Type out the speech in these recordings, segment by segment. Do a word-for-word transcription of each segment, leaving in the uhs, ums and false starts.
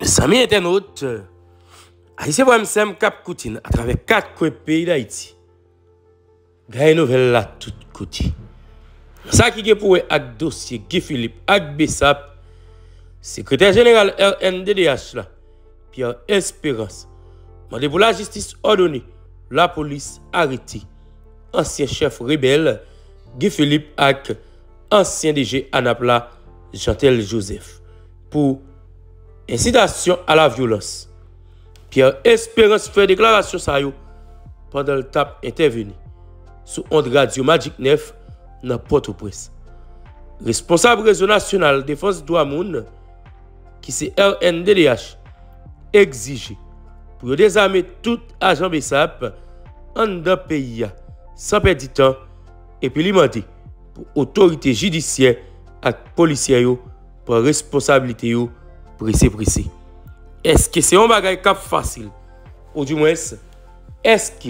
Amis internautes, Haïtien voit M. Cap Coutine à travers quatre pays d'Haïti. Gagne nouvelle là tout côté. Ça qui est pour avec dossier Guy Philippe avec Bessap, secrétaire général R N D D H là, Pierre Espérance. Mandé pour la justice ordonnée, la police arrêté ancien chef rebelle Guy Philippe avec ancien D G Anapla Jantel Joseph pour incitation à la violence. Pierre Espérance fait déclaration ça yo pendant le tap intervenu sur onde radio Magic neuf dans Port-au-Prince. Responsable réseau national défense droit moun qui c'est R N D D H exigé pour désarmer tout agent Bessap en dans pays sans perdre du temps et puis demander pour autorité judiciaire et policière yo pour responsabilité yo pressé pressé. Est-ce que c'est un bagage cap facile ou du moins est-ce que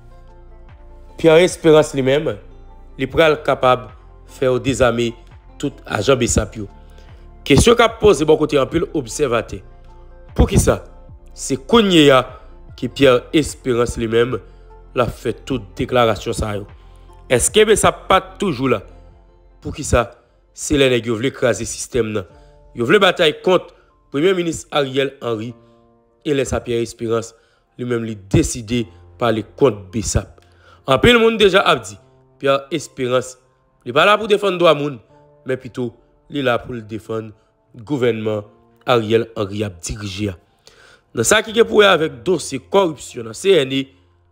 Pierre Espérance lui-même les pral capable faire désarmer tout agent Bessap yo? Question qu'a posé bon côté en pile observateur. Pour qui ça? C'est Konyea qui Pierre Espérance lui-même l'a fait toute déclaration ça yo. Est-ce que Bessap pas toujours là? Pour qui ça? C'est les nèg yo vle écraser système nan. Yo vle bataille contre Premier ministre Ariel Henry et laisse à Pierre Espérance lui-même lui décider par les contre Bessap. En pile monde déjà a dit Pierre Espérance il pas là pour défendre droit moun mais plutôt il est là pour le défendre gouvernement Ariel Henry a dirigé. Dans ça qui est pour avec dossier corruption dans C N E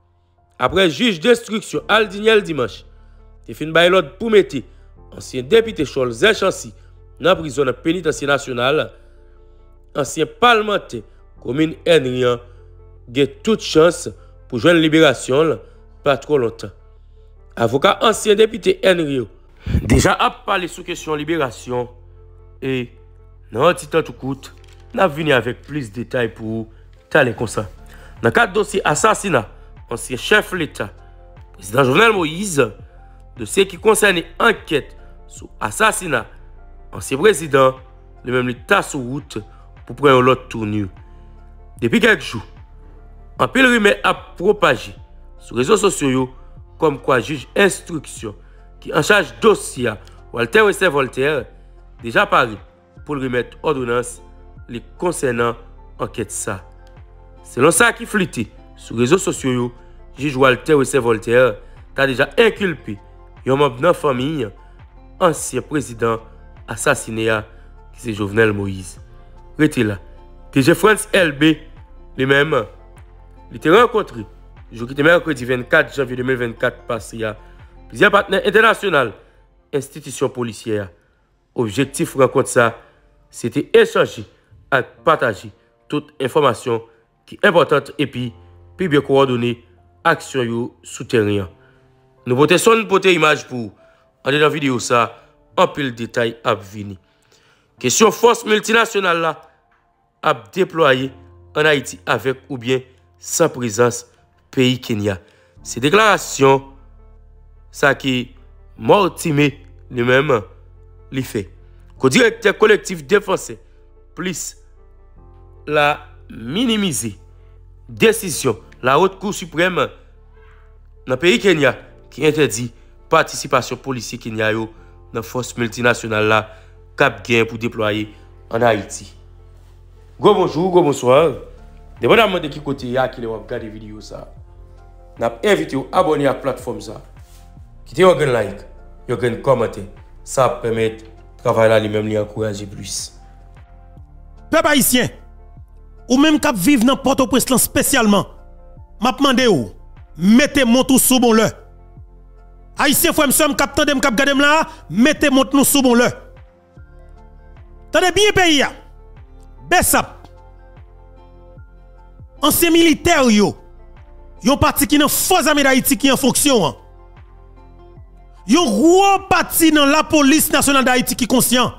après juge d'instruction Aldiniel dimanche il fin bay l'ordre pour mettre ancien député Charles Zechansi dans prison pénitentiaire nationale. Ancien parlementaire commune Henrian a toute chance pour joindre libération pas trop longtemps. Avocat ancien député Henrian déjà a parlé sous question libération et dans un petit temps tout coûte n'a venu avec plus de détails pour t'aller comme ça. Dans le cadre dossier assassinat ancien chef de l'État président Jovenel Moïse de ce qui concerne enquête sur assassinat ancien président le même l'État sur route pour prendre l'autre tournure. Depuis quelques jours, un pile rumeur a propagé sur les réseaux sociaux comme quoi juge instruction qui en charge dossier Walter Wessel Voltaire déjà paré pour le remettre ordonnance les concernant enquête ça. Selon ça qui flitté sur les réseaux sociaux, juge Walter Wessel Voltaire a déjà inculpé un membre de la famille ancien président assassiné qui c'est Jovenel Moïse. Rete là. D G France L B, lui-même, il était rencontré, le jour qui était mercredi vingt-quatre janvier deux mille vingt-quatre, passé à plusieurs partenaires internationaux, institutions policières. Objectif rencontre ça, c'était échanger et partager toute information qui est importante et puis, puis bien coordonner action souterraine. Nous votons son pote image pour, en dans la vidéo ça, en pile détail à venir. Question force multinationale là, à déployer en Haïti avec ou bien sans présence pays Kenya. Ces déclarations, ça qui Mortimé lui-même les fait. Le directeur collectif défenseur plus la minimiser décision la haute cour suprême dans le pays Kenya qui interdit participation policière Kenya dans la force multinationale là cap gain pour déployer en Haïti. Go bonjour, go bonsoir. Dépendamment de qui côté ya qui les regarder vidéo ça. N'a invité à abonner à la plateforme ça. Quittez un like, un commentaire. Ça permet de travailler là lui-même lui encourager plus. Peuple haïtien, ou même cap vivre dans Port-au-Prince spécialement. M'a demandé ou mettez mon tout sous bon le. Haïtien faut m'sem cap tandem cap gade là, mettez mon tout sous bon le. Tendez bien pays ya. Bessap. Ancien militaire yo. Yon parti qui nan force armée d'Haïti qui en fonction. Yon gros parti dans la police nationale d'Haïti qui conscient.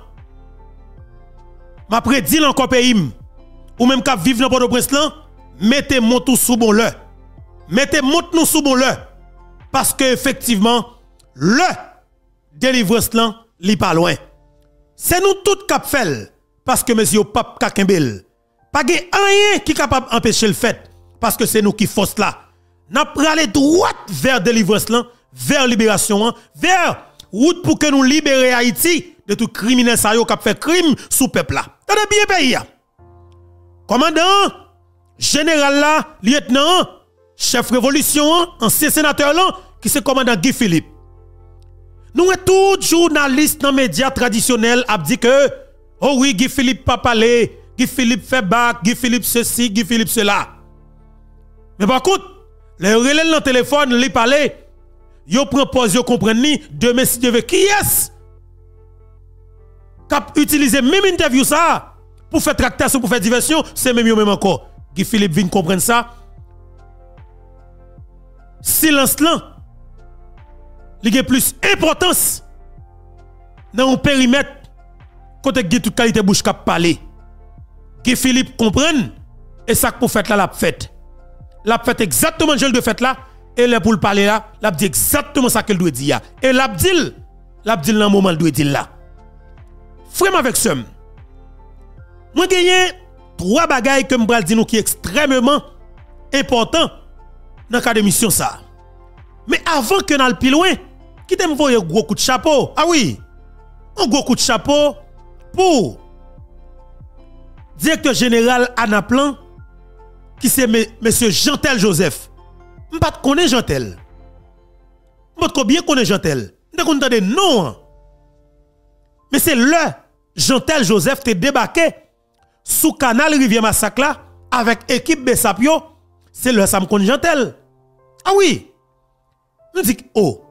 M'a prédit encore pays ou même cap vivre dans Port-au-Prince là, mettez mon tout sous bon le. Mettez mon nous sous bon le parce que effectivement le délivrance là li pas loin. C'est nous tout cap fait parce que monsieur pape Kakembel Pas de rien qui est capable d'empêcher le fait. Parce que c'est nous qui force là. N'a pas aller droit vers délivrance là, vers libération, vers route pour que nous libérions Haïti de tout criminel ça yo qui fait crime sous peuple là. Tenez bien pays. Commandant, général là, lieutenant, chef révolution, ancien sénateur là, qui c'est commandant Guy Philippe. Nous tout journaliste dans les médias traditionnels a dit que oh oui, Guy Philippe pas parler, Guy Philippe fait bac, Guy Philippe ceci, Guy Philippe cela. Mais par contre, les relais dans le téléphone, les parler, yo prend pause, yo comprendre ni demain si Dieu veut qui est cap utiliser même interview ça pour faire tractation, pour faire diversion, c'est même yo même encore. Guy Philippe vient comprendre ça. Silence là, il y a plus importance dans un périmètre côté qui toute qualité bouche cap parler. Guy Philippe comprenne et ça pour faire là la fête. La fête exactement je le fait là et là pour le parler là, l'a dit exactement ça qu'elle doit dire. Et l'a dit l'a dit dans le moment doit dire là. Frère avec somme. Moi gagne trois bagailles que m'bral dit nous qui extrêmement important dans cadre d'émission ça. Mais avant que n'al plus loin, qui t'aime voyer un gros coup de chapeau. Ah oui. Un gros coup de chapeau pour directeur général Anaplan qui c'est monsieur Jean-Tel Joseph. M'pas connais Jean-Tel. M'pas bien connais Jean-Tel. M'pas connais non. Mais c'est le Jean-Tel Joseph te débarqué sous canal Rivière Massacre là avec équipe Bessapio. C'est le ça me connais Jean-Tel. Ah oui. On dit oh.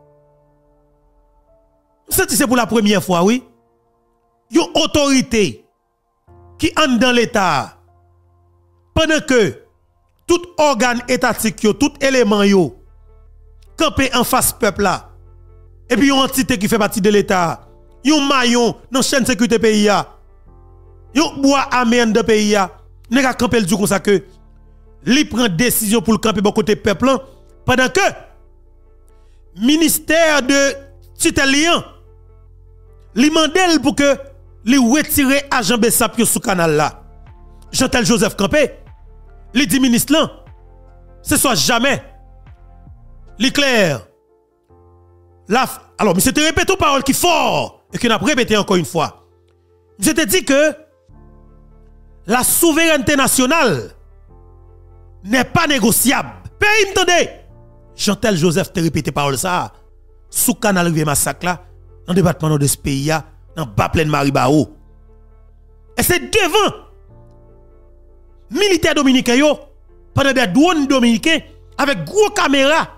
C'est pour la première fois oui. Une autorité qui entre dans l'état pendant que tout organe étatique yo, tout élément yo campé en face peuple là. Et puis une entité qui fait partie de l'état, un maillon dans chaîne sécurité pays ya. Yon bois amène de pays ya. N'est ka camper du comme ça que li prend décision pour le camper bon côté peuple là pendant que ministère de Titelian li mandel pour que li retire agent Bessapio sous canal là. Jean-Tel Joseph campé li dit ministre là ce soit jamais li clair la alors monsieur te répète aux paroles qui fort et qu'il a répété encore une fois. Je te dis que la souveraineté nationale n'est pas négociable. Pays entendez. Jean-Tel Joseph te répété parole ça sous canal Rivière Massacre là dans le département de ce pays là dans bas pleine Maribao. Et c'est devant militaires dominicains yo pendant des drones dominicains avec gros caméras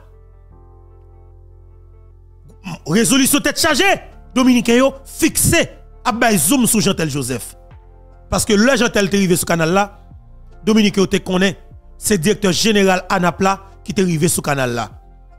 résolution tête chargée dominicains yo fixé à bay zoom sur Jean-Tel Joseph parce que le Jean-Tel est arrivé sur canal là Dominique yo te connaît c'est directeur général Anapla qui est arrivé sur canal là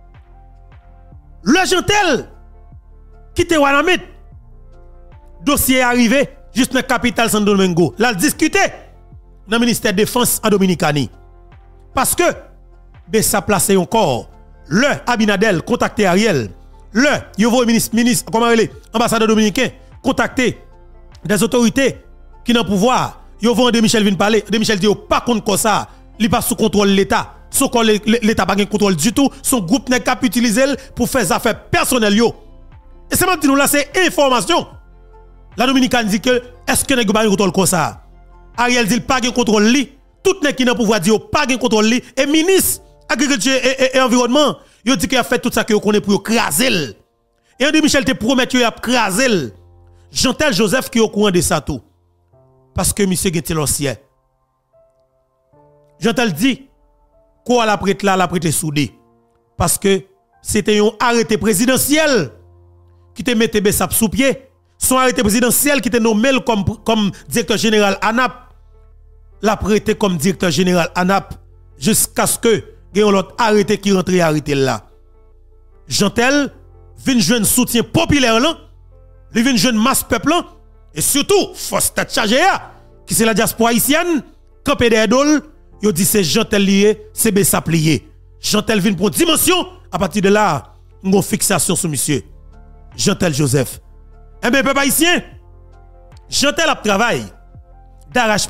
le Jean-Tel qui te Wanamit dossier arrivé juste dans la capitale Santo Domingo l'a discuté dans le ministère de défense en Dominicanie. Parce que, Bessa placé encore, le Abinadel contacté Ariel, le Yovo ministre, ministre, comment il est, ambassadeur dominicain, contacté des autorités qui n'ont pouvoir. Yovo de Michel vient parler, de Michel dit, pas contre quoi ça, il pas sous contrôle de l'État. Son l'État pas de contrôle du tout, son groupe n'est qu'à utiliser pour faire des affaires personnelles. Yo. Et c'est même nous là, c'est information. La Dominicane dit que, est-ce que n'est pas de contrôle comme ça? Ariel dit pas de contrôle li, tout n'est qui n'a pouvoir dire pas de contrôle li et ministre agriculture et, et, et environnement, il dit qu'il a fait tout ça que connaît pour craser. Et André Michel te promet qu'il a craser. Jean-Tel Joseph qui est au courant de ça tout. Parce que monsieur Gentil l'ancien. Jean-Tel dit quoi la prête là la prête soudé parce que c'était un arrêté présidentiel qui te mettait Bessap sous pied. Son arrêté présidentiel qui était nommé comme, comme directeur général ANAP, l'a prêté comme directeur général ANAP jusqu'à ce que il y ait un autre arrêté qui rentre arrêté là. Jean-Tel vient jouer un soutien populaire là, il vient jouer masse peuple là, et surtout, force tête chargée qui c'est la diaspora haïtienne, campé des dol, il dit c'est Jean-Tel lié, c'est Bessap lié. Jean-Tel vient pour dimension, à partir de là, une fixation sur monsieur. Jean-Tel Joseph. Eh bien, peuple haïtien, Jean-Tel a travail d'arrache-pied.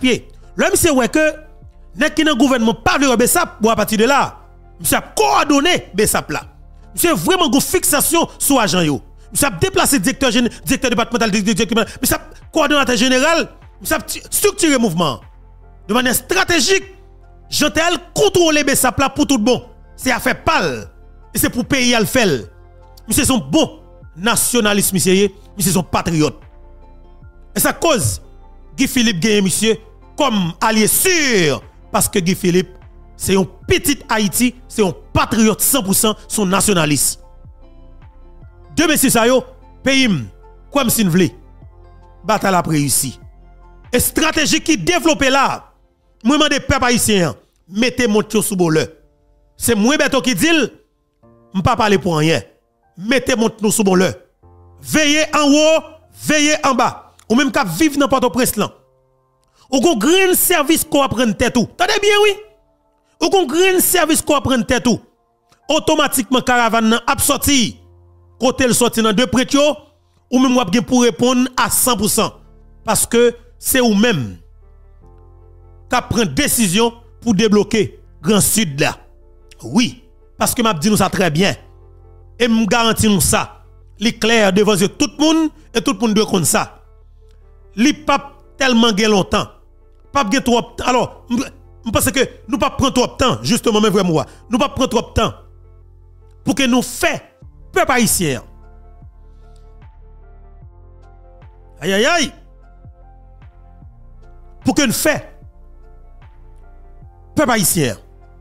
Le monsieur ouais que n'est qui dans gouvernement pas le Bessap pour à partir de là, monsieur a coordonné Bessap là. Monsieur vraiment une fixation sur agent yo. Monsieur a déplacé directeur directeur départemental directeur monsieur a coordonnateur général, monsieur a structuré mouvement de manière stratégique. Jantel contrôler Bessap là pour tout bon. C'est à faire pal et c'est pour payer à le faire. Monsieur son bon nationaliste monsieur, monsieur son patriote. Et ça cause Guy Philippe gagne monsieur comme allié sûr parce que Guy Philippe c'est un petit Haïti, c'est un patriote cent pour cent, son nationaliste. Deux messieurs ça yo, pays comme si vous voulez. Bataille a réussi. Et stratégie qui développé là, moi demande peuple haïtien, mettez mon tio sous bol. C'est moi Beto qui dit, je pas parler pour rien. Mettez mon tio sous bol. Veillez en haut, veillez en bas. Ou même qu'à vivre dans Port-au-Prince là. Ou qu'on grand service qu'on apprend tête tout. Tendez bien oui. Ou qu'on grand service qu'on apprend tête tout. Automatiquement caravane a sorti. Côté le sorti dans deux prétio ou même ou pour répondre à cent pour cent parce que c'est ou même qui prend décision pour débloquer Grand Sud là. Oui, parce que m'a dit nous ça très bien. Et me garantit nous ça. Li clair devant tout le monde et tout le monde doit connaître ça. Li pas tellement gain longtemps. Pas gain trop temps. Alors, je pense que nous pas prendre trop de temps justement mais vraiment nous pas prendre trop de temps pour que nous fait peuple haïtien. Aïe aïe aïe. Pour que nous fait peuple haïtien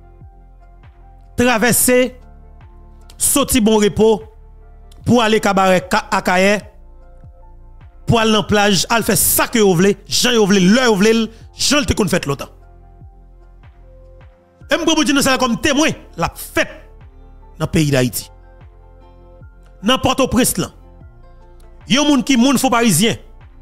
traverser sorti bon repos pour aller cabaret à Kaye pour aller dans plage, aller faire ça que vous voulez, Jean vous voulez, l'heure vous voulez, Jean te qu'on fait longtemps. Et me vous dire ça comme témoin la fête dans le pays d'Haïti. Dans Port-au-Prince là. Yon moun qui moun faux parisien.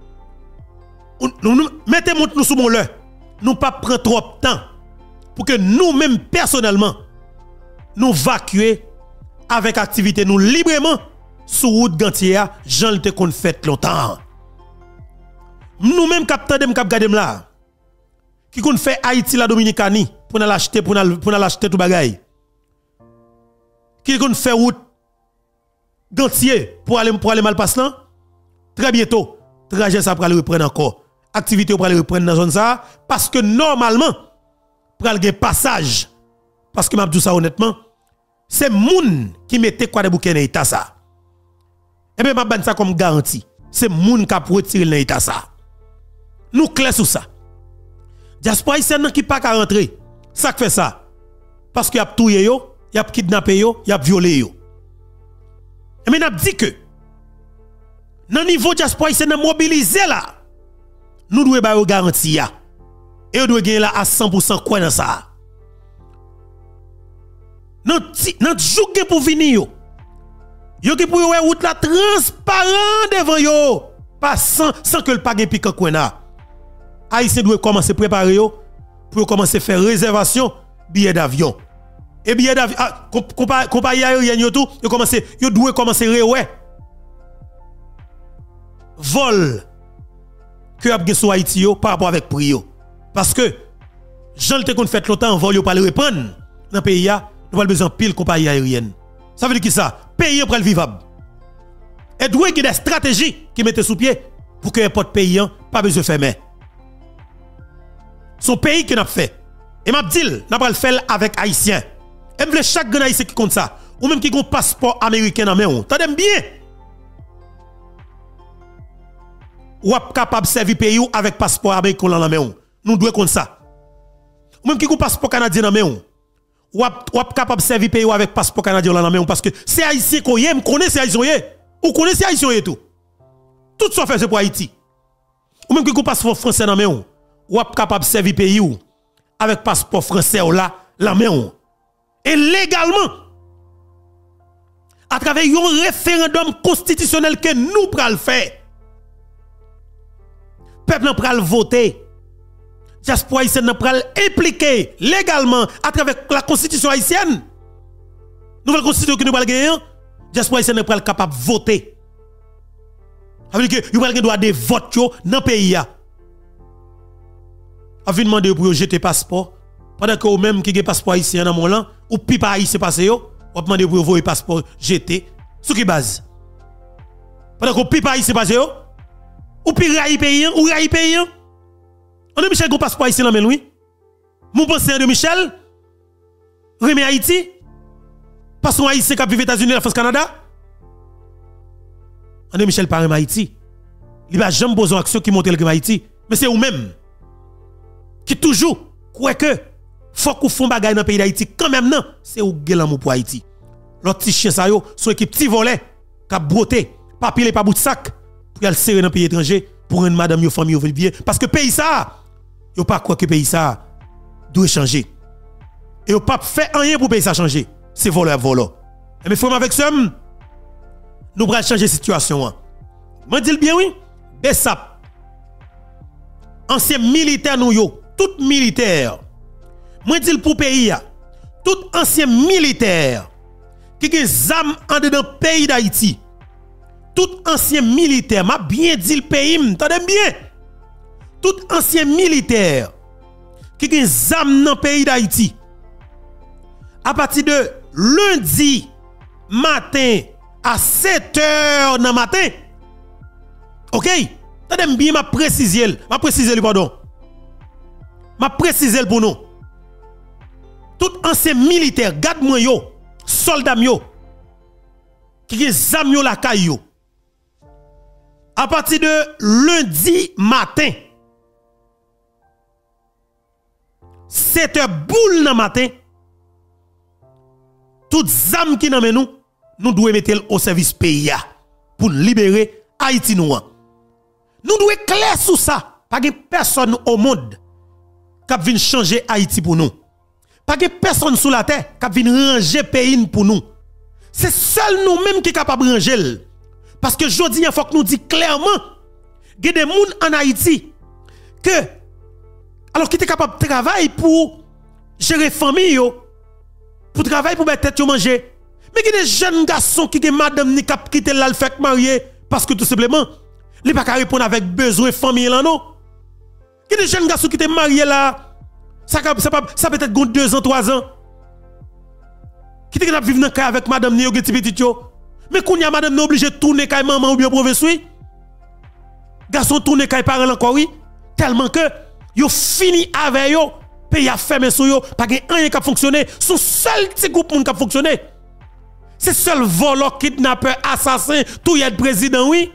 Mettez moun nous sous mon l'heure. Nous pas prendre trop de temps pour que nous-mêmes personnellement nous vacuer avec activité nous librement sur route Gantier, Jean le te qu'on fait longtemps. Nous-mêmes capteur dem cap gadem là qui qu'on fait Haïti la Dominicani pour l'acheter pour pour l'acheter tout bagay. Qui qu'on fait route Gantier pour aller pour aller mal passe là. Très bientôt trajet ça pour aller reprendre encore. Activité pour aller reprendre dans zone ça parce que normalement pour aller passage parce que m'a dit ça honnêtement c'est moun qui mettait quoi de bouquet dans état ça. Et bien m'a ban ça comme garantie. C'est moun qui a retirer dans état ça. Nous clair sur ça. Diaspora haïtienne qui pas qu'à rentrer. Ça fait ça parce qu'il y a touye yo, il y a kidnappé yo, il y a violé yo. Et mais n'a dit que dans niveau diaspora haïtienne mobilisé là. Nous devons ba yo garantie ya. Et nous devons gagner là à cent pour cent quoi dans ça. Notre jour pour venir yo. Yo qui pour yo route la transparent devant yo. Pas sans sans que le pas gen piquant quoi là. Haïtien doit commencer préparer yo pour commencer faire réservation billet d'avion. Et billet d'avion ah, compagnie aérienne yo tout, yo commencer yo doit commencer rewe. Vol que a gen sur Haïti yo par rapport avec prix yo. Parce que Jean te kon fait longtemps vol yo pas le reprendre dans pays ya, nous pas besoin pile compagnie aérienne. Ça veut dire qui ça? Pays pour le vivable. Et doit qu'il y ait des stratégies qui mettent sous pied pour que n'importe pays pas besoin de fermer. Son pays qui n'a fait. Et m'a dit, n'a pas le faire avec haïtien. Et m'vle chaque grand haïtien qui compte ça ou même qui a un passeport américain dans main. T'adem bien. Ou êtes capable de servir pays avec passeport américain dans main. Nous devons compte ça. Ou même qui a un passeport canadien dans main. Ou êtes capable de servir pays avec passeport canadien dans main parce que c'est haïtien qu'on aime, connaît c'est haïtien ou connaît c'est haïtien et tout. Tout ça fait pour Haïti. Ou même qui a un passeport français dans main. Ou êtes capable de servir pays avec passeport français ou là la main. Et légalement à travers un référendum constitutionnel que nous pral faire. Peuple pral voter. Diaspora haïtienne pral impliquer légalement à travers la constitution haïtienne. Nouvelle constitution que nous pral gagner, diaspora haïtienne pral capable voter. Ça veut dire que vous pral droit de vote dans le pays. a vu demander pour jeter passeport pendant que vous même qui avez passeport haïtien dans mon lan ou pipa haïtien passé yo, on demander pour vous passeport jeter sur qui base. Pendant que pipa haïtien passé yo, ou pi raï pays ou raï pays. On de Michel go passeport haïtien dans men oui. Mon penseur de Michel remet Haïti parce qu'on haïtien qui vit aux États-Unis la France Canada. On de Michel pas remet Haïti. Il va jamais poser action qui monte le Haïti, mais c'est vous même qui toujours croit que faut qu'on font bagaille dans le pays d'Haïti quand même non, c'est ou gelan pour Haïti. L'autre petit chien ça yo, son équipe petit volet, qui broté, pas pilé pas bout de sac pour aller serrer dans le pays étranger pour une madame yo famille yo bien parce que pays ça, yo pas quoi que pays ça doit changer. Et yo pas fait rien pour pays ça changer. C'est voleur volant. Mais frère avec ça, nous allons changer la situation. Je dis bien oui, Bessap, ancien militaire nous yo, tout militaire. Moi dis pour pays tout ancien militaire qui a zam en dedans pays d'Haïti. Tout ancien militaire, m'a bien dit le pays, m'entendez bien. Tout ancien militaire qui a zam dans pays d'Haïti. À partir de lundi matin à sept heures dans matin. OK? Attendez bien m'a préciser, m'a préciser pardon. M'a préciser pour nous. Tout ancien militaire, garde-moi yo, soldat yo qui a zam yo la caillou. À partir de lundi matin sept heures boule dans matin, toutes zam qui nan men nous, nous devons mettre au service pays pour libérer Haïti nous. Nous devons être clair sur ça. Pas de personne au monde qui vient changer Haïti pour nous. Pas de personne sur la terre qui vient ranger pays pour nous. C'est seul nous-mêmes qui sommes capables de ranger. Parce que aujourd'hui, il faut que nous disions clairement, il y a des gens en Haïti que, alors qui sont capables de travailler pour gérer la famille, pour travailler pour mettre tête manger. Mais il y a des jeunes garçons qui ont madame ni cap quitter là le fait marier parce que tout simplement, ils ne peuvent pas répondre avec besoin de famille là non. Il y a des jeunes garçons qui sont mariés là, ça, ça, ça peut être deux ans, trois ans. Qui sont vivre dans le cas avec madame ni petit petit yo. Mais quand y a madame obligé de tourner kay maman ou bien professeur. Garçon tourner kay parents encore oui, tellement que yo fini avec yo, pays a fermé sur yo, pas gen rien qui fonctionner, son seul petit groupe moun qui fonctionner. C'est seul voleur, kidnappeur, assassin, tout y a président oui.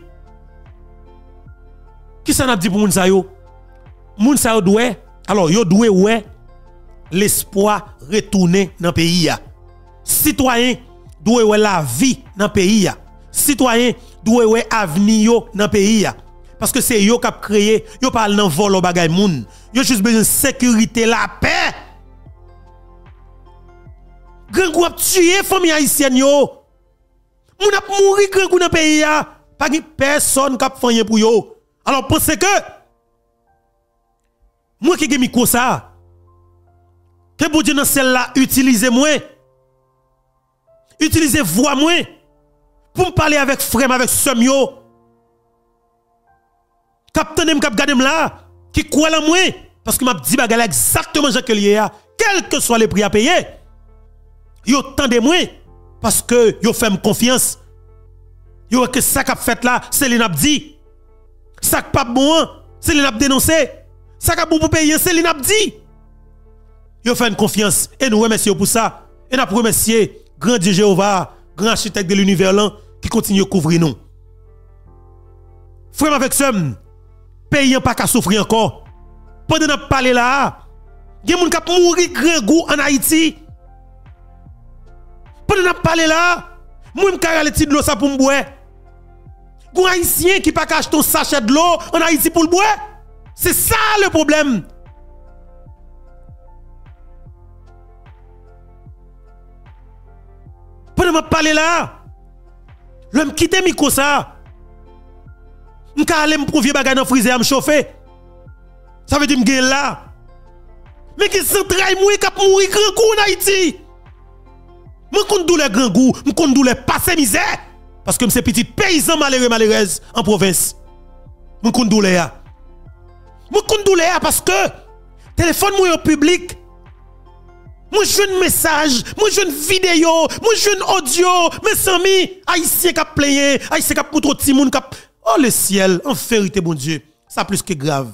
Qui ça n'a dit pour moun sa yo? Moun sa yo doué, alors yo doué ouais l'espoir retourner dans le pays ya. Citoyen doit ouais la vie dans le pays. Citoyen doit ouais avenir dans le pays. Parce que c'est yo qui a créé, yo parle dans vol au bagay moun. Yo juste besoin de sécurité, la paix. Grand groupe tuer famille haïtienne yo. Moun ap mouri grand groupe dans le pays. Pas de personne qui a fait pour yo. Alors pensez que moi qui ai mis comme ça, que pour dire dans celle-là, utilisez moi. Utilisez voix moi pour me parler avec frère, avec soeur yo. Captain m k'ap gade là qui croit en moi parce que m'a dit bagay exactement ce que lié a, quel que soit les prix à payer. Yo tande moi parce que yo fait confiance. Yo que ça qu'a fait là, c'est li n'a dit. Ça pas bon, c'est li n'a dénoncé. Ça qu'a bon pour payer, c'est li n'a dit. Yo fait une confiance et nous remercions pour ça. Et nous remercions grand Dieu Jéhovah, grand architecte de l'univers qui continue à couvrir nous. Frère avec ce pays pas qu'à souffrir encore. Pendant que nous parlons là, il y a des gens qui mourir grand goût en Haïti. Pendant que nous parlons là, moi je vais aller de l'eau ça pour me boire. Un Haïtien qui pas acheter un sachet de l'eau en Haïti pour le boire. C'est ça le problème. Pendant que je parle là, l'homme quitte le micro ça. Je vais aller me prouver bagay dans le freezer à me chauffer. Ça veut dire que je gagne là. Mais qui s'entraille mourir qui mourir grand coup en Haïti. Je compte douleur grand goût, je compte douleur passer misère. Parce que je suis petit paysan malheureux malheureuse en province. Je compte douleur. Je compte douleur parce que téléphone moi au public. Moi jeune message, moi jeune vidéo, moi jeune audio, mes amis, haïtien qui plaigné, haïtien qui pour petit monde qui oh le ciel, en vérité bon Dieu, ça plus que grave.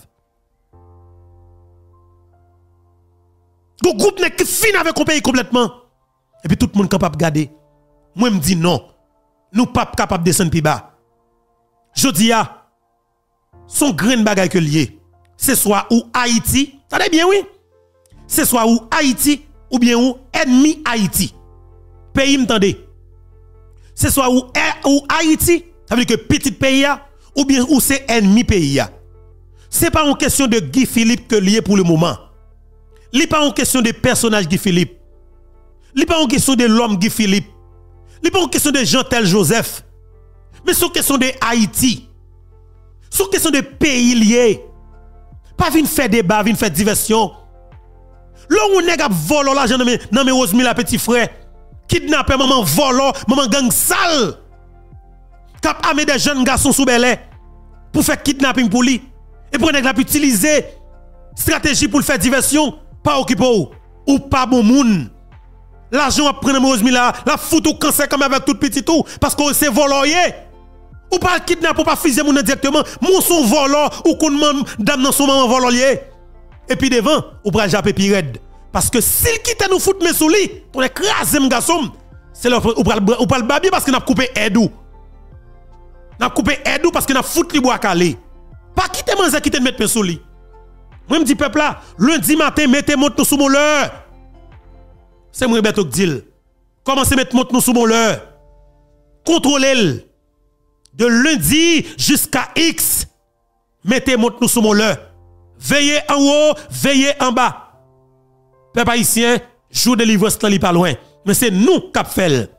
Le groupe n'est que fin avec un pays complètement. Et puis tout le monde capable de garder. Moi me dis non. Nous pas capable de descendre plus bas. Je dis à son grain bagay que lié. C'est soit ou Haïti, ça bien oui. C'est soit ou Haïti ou bien ou ennemi Haïti. Pays m'tendez. C'est soit ou, ou Haïti, ça veut dire que petit pays ou bien ou c'est ennemi pays. C'est pas une question de Guy Philippe que lié pour le moment. Ce n'est pas une question de personnage Guy Philippe. Ce n'est pas une question de l'homme Guy Philippe. Ce n'est pas une question de Jean-Tel Joseph. Mais c'est une question de Haïti. C'est une question de pays lié. Pas venir faire débat, venir faire diversion. Là où on est volé l'argent dans mes Rosemille la petit frère, kidnappé maman volant, maman gang sale. Cap amené des jeunes garçons sous belé pour faire kidnapping pour lui. Et pour nèg la utiliser stratégie pour le faire diversion, pas occupé ou, ou pas bon moun. L'argent à prendre Rosemille la, la fout au cancer comme avec tout petit tout parce que c'est volé. Ou pas kidnapper ou pas fuser moun directement, moun son volant ou qu'on même dame dans son maman vololier. Et puis devant, ou pral japper pi red parce que s'il quitte nous fout mes sous lui, pour écraser mon garçon, c'est là ou pral ou pral babi parce que n'a coupé edou. N'a coupé edou parce que n'a fout li bois calé. Pas quitter manza quitter mettre mes sous lui. Moi me dis peuple là, lundi matin mettez monte sous mon leur. C'est moi beto qui dit. Commencez mettre monte nous sous mon leur. Contrôlez de lundi jusqu'à X. Mettez monte nous sous mon leur. Veillez en haut, veillez en bas. Peuple haïtien, jour de livre ce pas loin, mais c'est nous qui fait.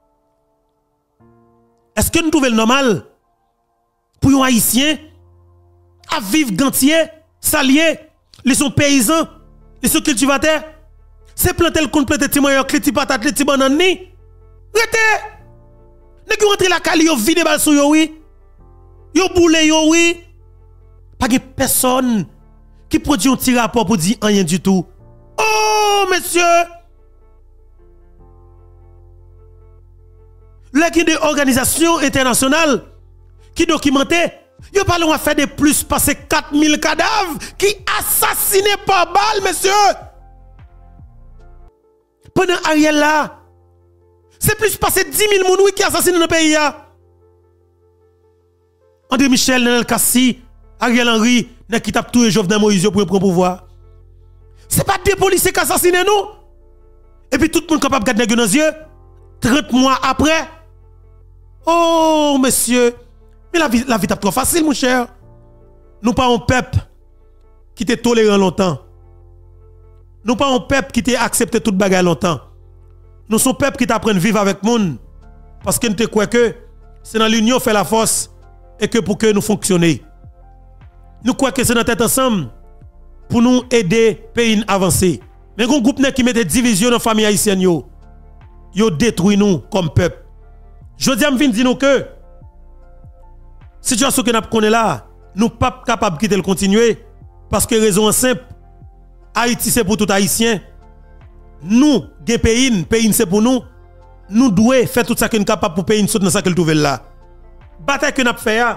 Est-ce que nous trouvons le normal pour un haïtien à vivre gantier, salier, ils sont paysans, ils sont cultivateurs? C'est planter le compte planter timoyo, cléti patate, cléti banane ni. Rete. Nèg yo rentre la cali yo vide bal sou yo oui. Yo boule yo oui. Pas de personne qui produit un petit rapport pour dire rien du tout. Oh monsieur. Là qui des organisations internationales qui documentaient, yo parlons à faire de plus passer quatre mille cadavres qui assassinés par balle monsieur. Pendant Ariel là, c'est plus passer dix mille moun qui assassinent dans le pays. André Michel, Nenel Kassi, Ariel Henry, qui tape tout et Jovenel Moïse pour prendre pouvoir. Ce n'est pas des policiers qui assassinent nous. Et puis tout le monde capable de garder dans les yeux. trente mois après. Oh monsieur, mais la vie, la vie est trop facile mon cher. Nous pas un peuple qui était tolérant longtemps. Nous pas un peuple qui t'a accepté toute bagarre longtemps. Nous sommes un peuple qui t'apprend à vivre avec le monde. Parce que nous te croyons que c'est dans l'union fait la force et que pour que nous fonctionnions. Nous croyons que c'est dans tête ensemble pour nous aider le pays à avancer. Mais un groupe qui met des divisions dans la famille haïtienne, yo, yo détruit nous comme peuple. Je dis à me dire que situation que nous connaissons là, nous ne sommes pas capables de quitter le continuer parce que raison simple. Haïti c'est pour tout haïtien. Nous, des pays, pays c'est pour nous. Nous devons faire tout ça que nous sommes capables pour pays dans ça que nous trouvons là. Bataille que nous avons fait,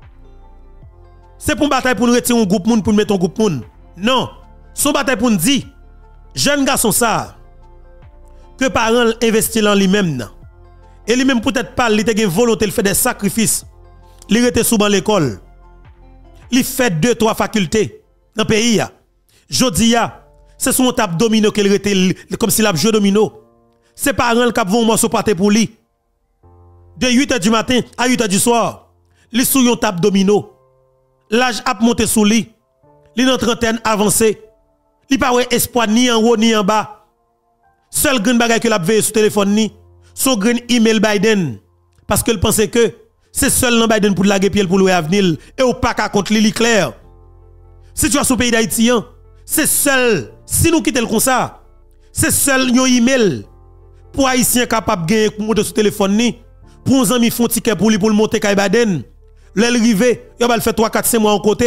c'est pour une bataille pour nous retirer un groupe monde pour mettre un groupe monde. Non, c'est une bataille pour nous dire, jeune garçon ça, que parents investissent dans lui-même. Et lui-même peut-être pas, il a une volonté, il fait des sacrifices. Il était souvent à l'école. Il fait deux, trois facultés dans le pays. Jodi ya, c'est son tape domino qu'il était comme s'il a joué domino. Ses parents qui vont un morceau pâté pour lui. De huit heures du matin à huit heures du soir, il sou yon tape domino. L'âge a monté sous lui. Il est trentaine avancée. Il pas espoir ni en haut ni en bas. Seul green bagay que l'a veillé sur téléphone ni son green email Biden parce qu'il pensait que c'est seul dans Biden pour la pied pour le avenir et au pas qu'à contre Lili clair. Situation pays d'Haïti, c'est seul si nous quittons comme ça, c'est seul yon email pour haïtien capable de gagner pour monter sur téléphone ni pour uns amis font ticket pour lui pour le monter kay Biden. L'el rivé, il va le faire trois quatre cinq mois en côté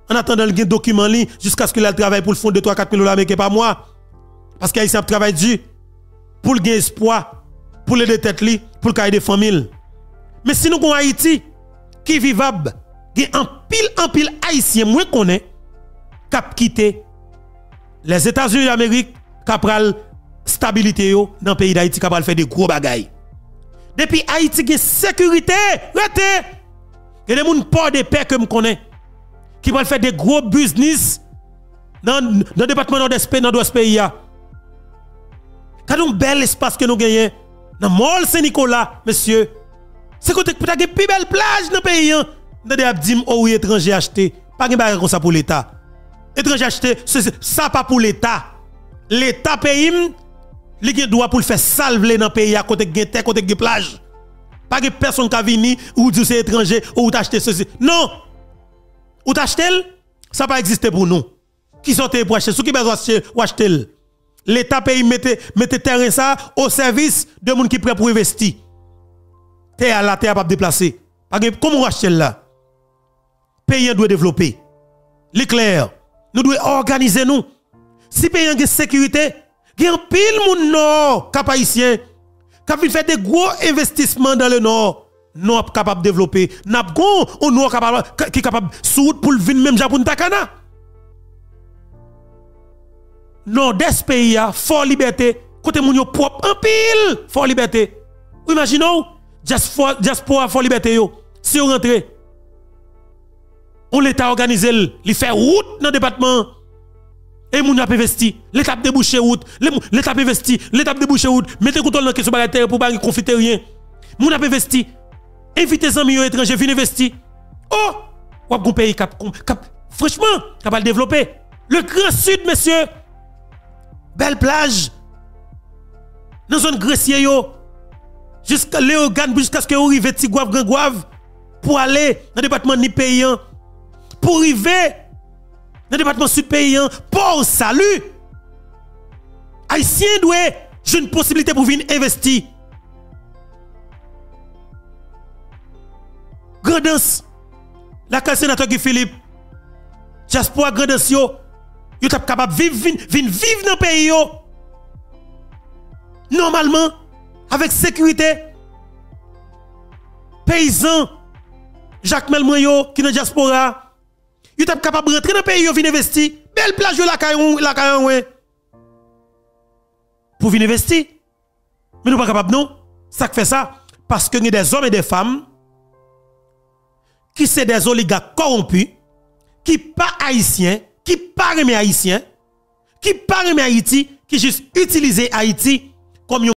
en attendant le document jusqu'à ce que le travail pour le fond de trois à quatre mille dollars américains par mois. Parce qu'il y a un travail dur pour le gain espoir, pour les deux têtes, pour le cahier des familles. Mais si nous avons Haïti qui vivable, il y a un pile en pile haïtien, moi connais, qui a quitté les États-Unis d'Amérique, qui a pris stabilité dans le pays d'Haïti, qui a fait des gros bagailles. Depuis Haïti, il y a sécurité, rete. Il y a des gens pas de paix que je connais, qui vont faire des gros business dans le département nord-est dans l'ouest pays. Quand un bel espace que nous gagnons, dans le Mall Saint-Nicolas, monsieur, c'est que vous avez une plus belle plage dans le pays. Vous avez dit, oh oui, étranger acheté. Pas de bagage comme ça pour l'État. Étranger acheté, ça pas pour l'État. L'État paye, il a droit pour le faire salver dans le pays à côté de terre, côté de plage. Pas de personne qui a venu ou dit c'est étranger ou acheté ceci. Non! Ou t'acheter, ça pas exister pour nous. Qui sont pour acheter? Ceux qui besoin acheter ou acheter. L'État pays mette mette terrain ça au service de gens qui prêt pour investir. Terre la terre pas déplacer. Comment acheter là? Pays doit développer. L'éclair, nous devons organiser nous. Si pays a une sécurité, il y a un pile moun nord cap haïtien qui fait des gros investissements dans le nord. Nous sommes capables de développer. Nous sommes capables qui capable sous pour le venir même Japon takana. Nord-est pays a fort liberté, côté moun yo propre en pile, fort liberté. Imaginons diaspora fort liberté yo. Si on rentre, on l'état organisé, il fait route dans le département. Et moun a investi, l'état débouché route, l'état investi, l'état débouché route, mettez contrôle dans question bagatelle pour pas confiter rien. Moun a investi, invitez les amis étrangers viennent investir. Oh, ou un pays cap cap franchement, capable de développer. Le Grand Sud, monsieur. Belle plage. Dans zone Grecier yo. Jusqu'à Léogane jusqu'à ce que vous arrivez Tigouave Grand Gouave pour aller dans le département ni paysan. Pour arriver dans le département sud paysan pour salut. Haïtien doit j'ai une possibilité pour venir investir. Grandance. La case sénateur Guy Philippe. Diaspora grandance yo. Yo tap capable vivre vivre vivre dans le pays yo. Normalement avec sécurité. Paysan Jacques Melmoyo qui dans diaspora. Yo tap capable rentrer dans le pays yo venir investir. Belle plage la caillon la caillon pour venir investir. Mais nous pas capable non. Ça fait ça parce que y a des hommes et des femmes qui sont des oligarques corrompus qui pas haïtiens, qui pas remet haïtien, qui pas remet Haïti, qui juste utilisent Haïti comme